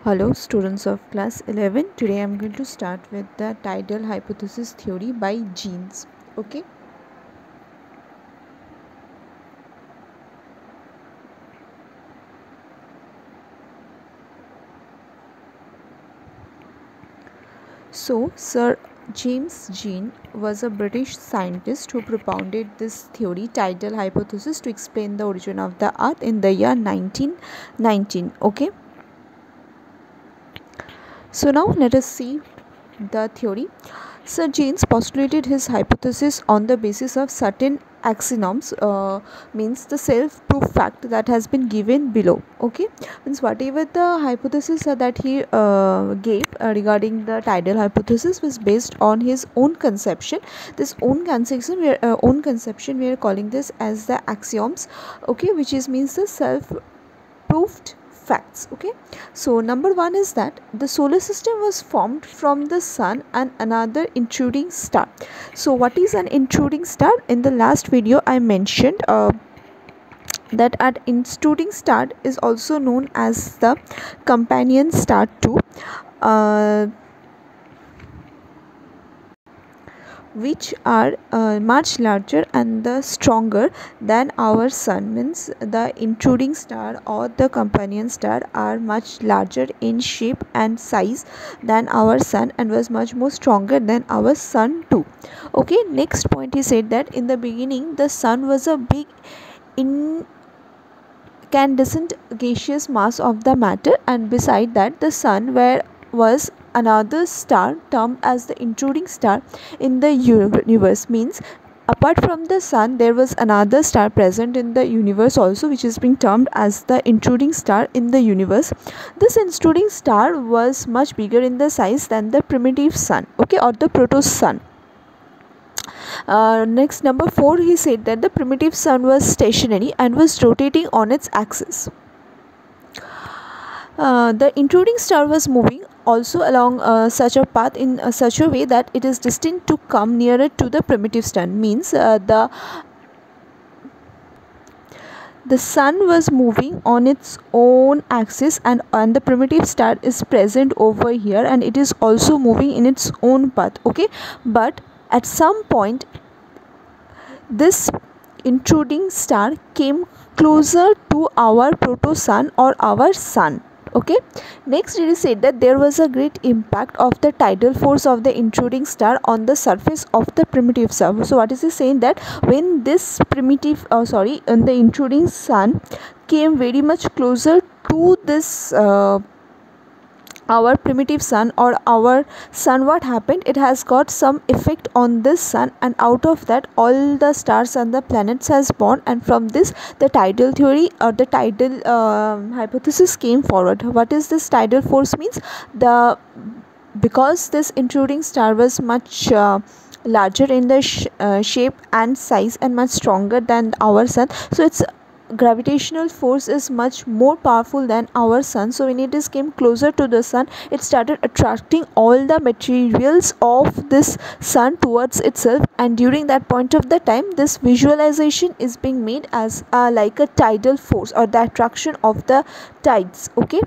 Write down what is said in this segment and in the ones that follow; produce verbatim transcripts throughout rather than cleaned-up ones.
Hello students of class eleven. Today I am going to start with the tidal hypothesis theory by Jeans. Okay. So Sir James Jean was a British scientist who propounded this theory, tidal hypothesis, to explain the origin of the earth in the year nineteen nineteen. Okay. So now let us see the theory. Sir James postulated his hypothesis on the basis of certain axioms, uh, means the self-proof fact that has been given below. Okay, means whatever the hypothesis uh, that he uh, gave uh, regarding the tidal hypothesis was based on his own conception. This own conception, we are, uh, own conception, we are calling this as the axioms. Okay, which is means the self-proved facts. Okay, so number one is that the solar system was formed from the sun and another intruding star. So what is an intruding star? In the last video I mentioned uh, that an intruding star is also known as the companion star too, uh, which are uh, much larger and the stronger than our sun. Means the intruding star or the companion star are much larger in shape and size than our sun and was much more stronger than our sun too. Okay, next point, he said that in the beginning the sun was a big incandescent gaseous mass of the matter, and beside that the sun where was another star termed as the intruding star in the universe. Means apart from the sun there was another star present in the universe also, which is being termed as the intruding star in the universe. This intruding star was much bigger in the size than the primitive sun, okay, or the proto sun. Uh, next, number four, he said that the primitive sun was stationary and was rotating on its axis. Uh, the intruding star was moving also along uh, such a path in uh, such a way that it is destined to come nearer to the primitive sun. Means uh, the the sun was moving on its own axis, and, and the primitive star is present over here and it is also moving in its own path. Okay, but at some point this intruding star came closer to our proto sun or our sun. Okay, next it is said that there was a great impact of the tidal force of the intruding star on the surface of the primitive sun. So what is he saying? That when this primitive oh sorry and the intruding sun came very much closer to this uh, our primitive sun or our sun, what happened? It has got some effect on this sun, and out of that all the stars and the planets has born, and from this the tidal theory or the tidal uh, hypothesis came forward. What is this tidal force? Means the because this intruding star was much uh, larger in the sh uh, shape and size and much stronger than our sun, so its gravitational force is much more powerful than our sun. So when it is came closer to the sun, it started attracting all the materials of this sun towards itself, and during that point of the time this visualization is being made as uh, like a tidal force or the attraction of the tides. Okay,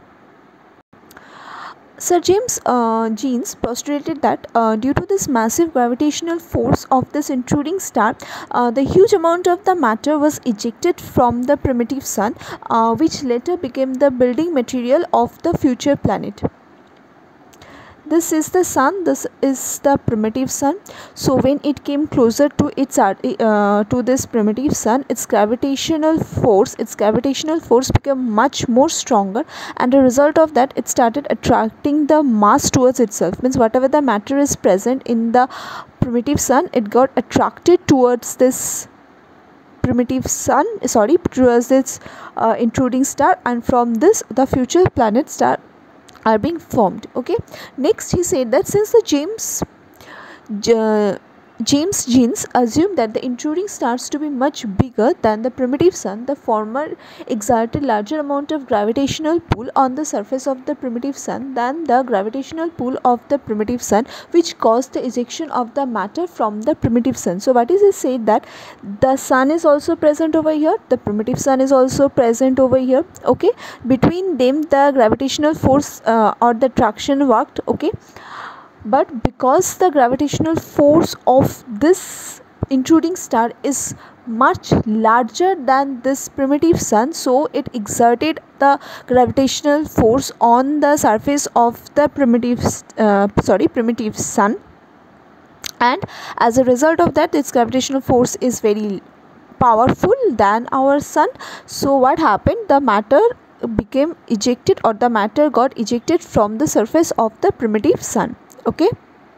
Sir James uh, Jeans postulated that uh, due to this massive gravitational force of this intruding star, uh, the huge amount of the matter was ejected from the primitive sun, uh, which later became the building material of the future planet. This is the sun, this is the primitive sun. So when it came closer to its uh, to this primitive sun, its gravitational force its gravitational force became much more stronger, and a result of that it started attracting the mass towards itself. Means whatever the matter is present in the primitive sun, it got attracted towards this primitive sun sorry towards this uh, intruding star, and from this the future planet star are being formed. Okay, next he said that since the James uh, James Jeans assumed that the intruding stars to be much bigger than the primitive sun. The former exerted larger amount of gravitational pull on the surface of the primitive sun than the gravitational pull of the primitive sun, which caused the ejection of the matter from the primitive sun. So what is it said, that the sun is also present over here, the primitive sun is also present over here, okay. Between them the gravitational force uh, or the traction worked, okay. But because the gravitational force of this intruding star is much larger than this primitive sun, so it exerted the gravitational force on the surface of the primitive uh, sorry primitive sun, and as a result of that its gravitational force is very powerful than our sun. So what happened, the matter became ejected, or the matter got ejected from the surface of the primitive sun, okay.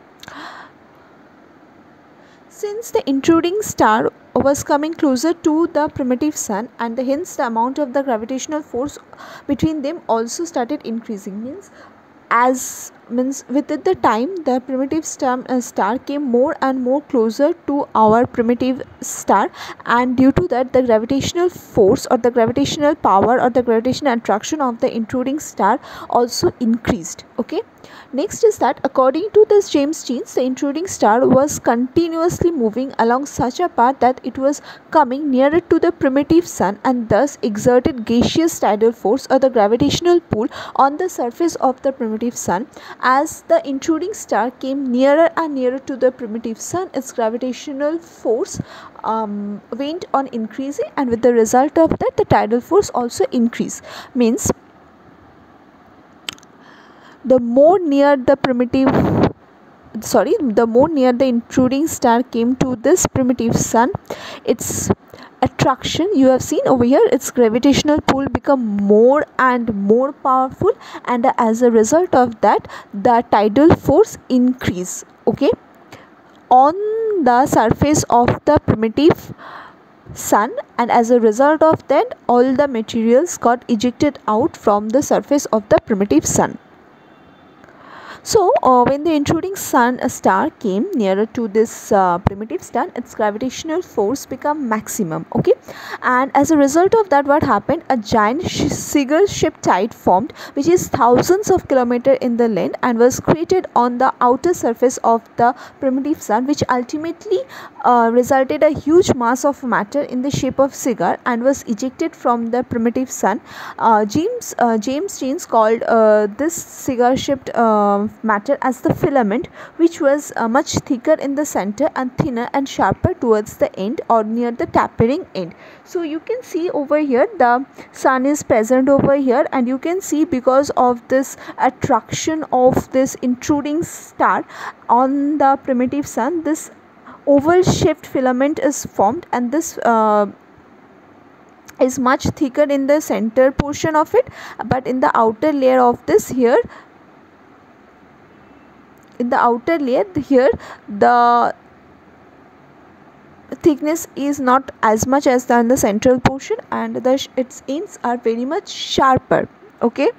Since the intruding star was coming closer to the primitive sun, and the, hence the amount of the gravitational force between them also started increasing, means as means with the time the primitive star, uh, star came more and more closer to our primitive star, and due to that the gravitational force or the gravitational power or the gravitational attraction of the intruding star also increased, okay. Next is that according to this James Jeans, the intruding star was continuously moving along such a path that it was coming nearer to the primitive sun, and thus exerted gaseous tidal force or the gravitational pull on the surface of the primitive sun. As the intruding star came nearer and nearer to the primitive sun, its gravitational force um, went on increasing, and with the result of that the tidal force also increased, means the more near the primitive sorry the more near the intruding star came to this primitive sun, its attraction, you have seen over here, its gravitational pull become more and more powerful, and as a result of that the tidal force increase, okay, on the surface of the primitive sun, and as a result of that all the materials got ejected out from the surface of the primitive sun. So uh, when the intruding sun a star came nearer to this uh, primitive star, its gravitational force became maximum, okay, and as a result of that what happened, a giant cigar-shaped tide formed, which is thousands of kilometers in the length, and was created on the outer surface of the primitive sun, which ultimately uh, resulted a huge mass of matter in the shape of cigar and was ejected from the primitive sun. uh, James uh, James Jeans called uh, this cigar-shaped uh, matter as the filament, which was uh, much thicker in the center and thinner and sharper towards the end or near the tapering end. So you can see over here the sun is present over here, and you can see because of this attraction of this intruding star on the primitive sun, this oval shaped filament is formed, and this uh, is much thicker in the center portion of it, but in the outer layer of this here in the outer layer here the thickness is not as much as the in the central portion, and the its ends are very much sharper, okay.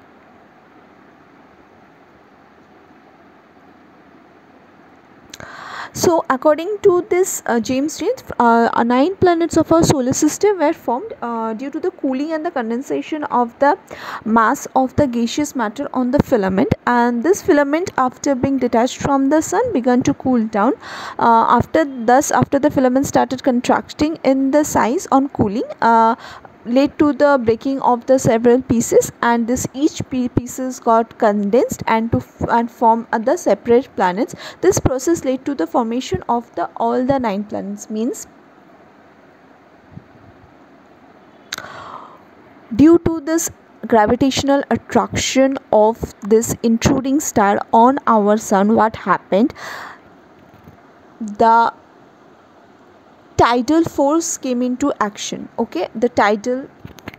So according to this uh, James Jeans, uh, nine planets of our solar system were formed uh, due to the cooling and the condensation of the mass of the gaseous matter on the filament, and this filament after being detached from the sun began to cool down. Uh, after thus after the filament started contracting in the size on cooling, uh, led to the breaking of the several pieces, and this each pieces got condensed and to f and form other separate planets. This process led to the formation of the all the nine planets, means due to this gravitational attraction of this intruding star on our sun, what happened, the tidal force came into action, okay. The tidal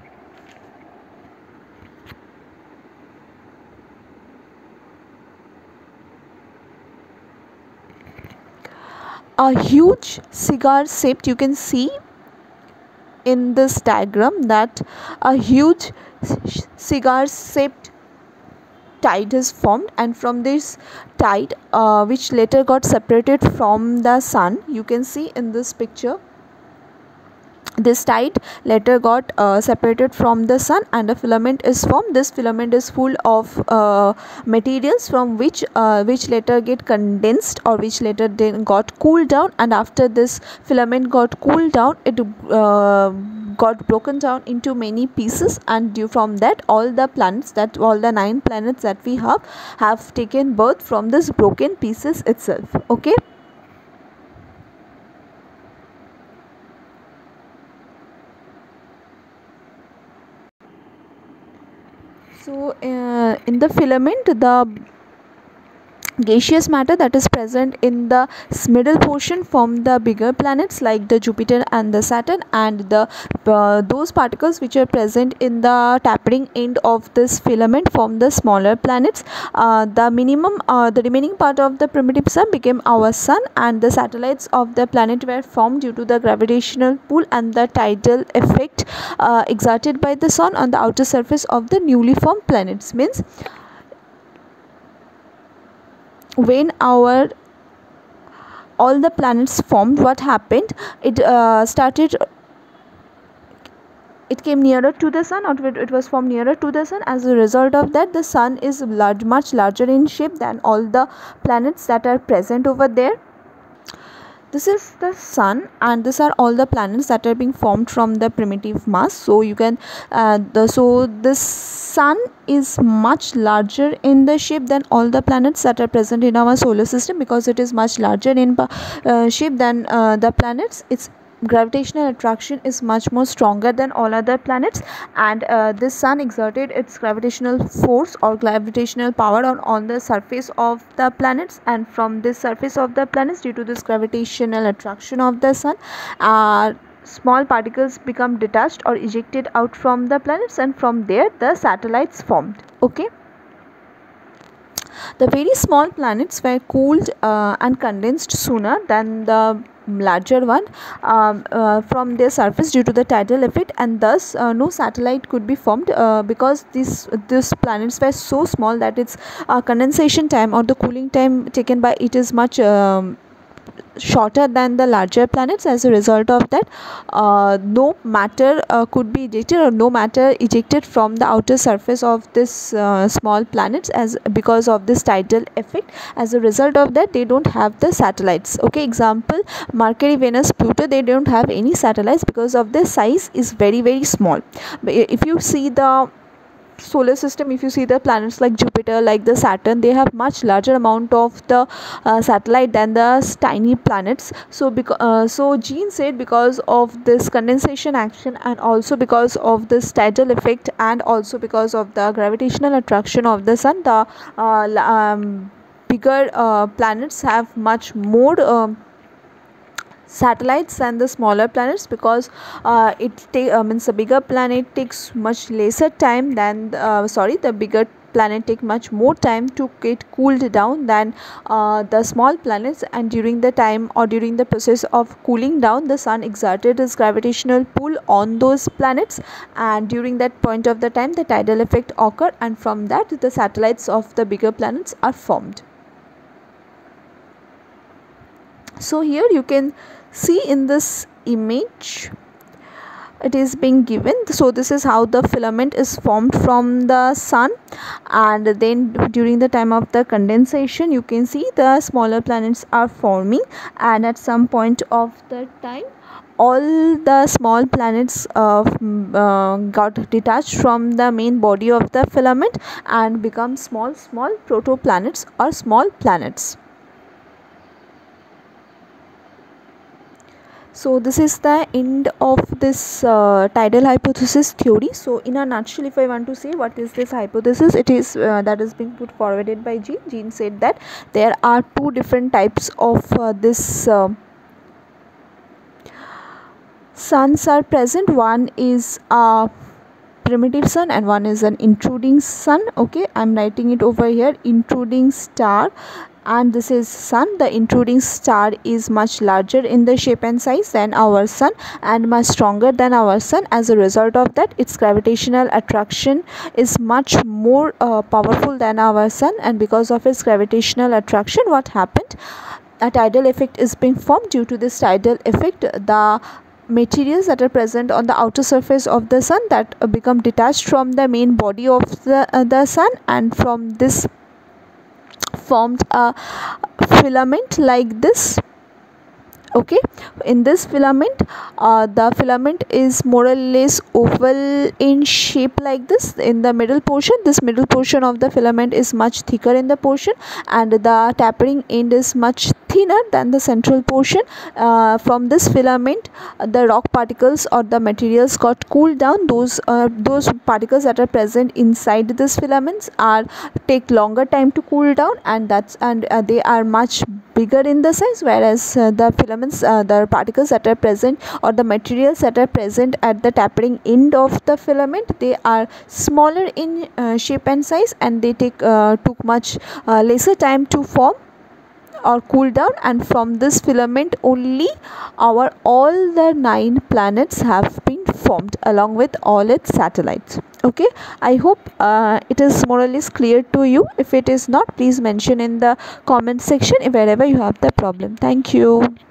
a huge cigar shaped, you can see in this diagram that a huge cigar shaped tide is formed, and from this tide, uh, which later got separated from the sun, you can see in this picture, this tide later got uh, separated from the sun and a filament is formed. This filament is full of uh, materials from which uh, which later get condensed, or which later then got cooled down, and after this filament got cooled down, it uh, got broken down into many pieces, and due from that, all the planets, that all the nine planets that we have have taken birth from this broken pieces itself. Okay. So uh, in the filament, the gaseous matter that is present in the middle portion form the bigger planets like the Jupiter and the Saturn, and the uh, those particles which are present in the tapering end of this filament form the smaller planets. Uh, the minimum uh, the remaining part of the primitive sun became our sun, and the satellites of the planet were formed due to the gravitational pull and the tidal effect uh, exerted by the sun on the outer surface of the newly formed planets. Means when our all the planets formed, what happened, it uh, started it came nearer to the sun, or it was formed nearer to the sun. As a result of that, the sun is large, much larger in shape than all the planets that are present over there. This is the sun, and these are all the planets that are being formed from the primitive mass. So you can uh, the so this sun is much larger in the shape than all the planets that are present in our solar system, because it is much larger in uh, shape than uh, the planets. Its gravitational attraction is much more stronger than all other planets, and uh, this sun exerted its gravitational force or gravitational power on, on the surface of the planets, and from this surface of the planets, due to this gravitational attraction of the sun, uh, small particles become detached or ejected out from the planets, and from there the satellites formed. Okay. The very small planets were cooled uh, and condensed sooner than the larger one um, uh, from their surface due to the tidal effect, and thus uh, no satellite could be formed uh, because these these planets were so small that its uh, condensation time or the cooling time taken by it is much um, shorter than the larger planets. As a result of that, uh, no matter uh, could be ejected, or no matter ejected from the outer surface of this uh, small planets, as because of this tidal effect. As a result of that, they don't have the satellites. Okay, example, Mercury, Venus, Pluto, they don't have any satellites because of their size is very very small. But if you see the solar system, if you see the planets like Jupiter, like the Saturn, they have much larger amount of the uh, satellite than the tiny planets. So because uh, so Jean said, because of this condensation action, and also because of this tidal effect, and also because of the gravitational attraction of the sun, the uh, um, bigger uh, planets have much more um, satellites than the smaller planets, because uh, it take uh, means the bigger planet takes much lesser time than uh, sorry the bigger planet take much more time to get cooled down than uh, the small planets, and during the time or during the process of cooling down, the sun exerted its gravitational pull on those planets, and during that point of the time the tidal effect occurred, and from that the satellites of the bigger planets are formed. So here you can see in this image, it is being given. So this is how the filament is formed from the sun, and then during the time of the condensation, you can see the smaller planets are forming, and at some point of the time, all the small planets uh, uh, got detached from the main body of the filament and become small small protoplanets or small planets. So this is the end of this uh, tidal hypothesis theory. So in a nutshell, if I want to say what is this hypothesis, it is uh, that is being put forwarded by Jean. Jean said that there are two different types of uh, this uh, suns are present. One is a primitive sun and one is an intruding sun. Okay, I'm writing it over here, intruding star and this is sun. The intruding star is much larger in the shape and size than our sun and much stronger than our sun. As a result of that, its gravitational attraction is much more uh, powerful than our sun, and because of its gravitational attraction, what happened, a tidal effect is being formed. Due to this tidal effect, the materials that are present on the outer surface of the sun that uh, become detached from the main body of the, uh, the sun, and from this formed a filament like this. Okay, in this filament, uh, the filament is more or less oval in shape like this. In the middle portion, this middle portion of the filament is much thicker in the portion, and the tapering end is much thinner than the central portion. Uh, from this filament, uh, the rock particles or the materials got cooled down. Those uh, those particles that are present inside this filaments are take longer time to cool down, and that's and uh, they are much bigger in the size, whereas uh, the filaments, uh, the particles that are present or the materials that are present at the tapering end of the filament, they are smaller in uh, shape and size, and they take uh, took much uh, lesser time to form or cool down. And from this filament only our all the nine planets have been formed along with all its satellites. Okay, I hope uh, it is more or less clear to you. If it is not, please mention in the comment section wherever you have the problem. Thank you.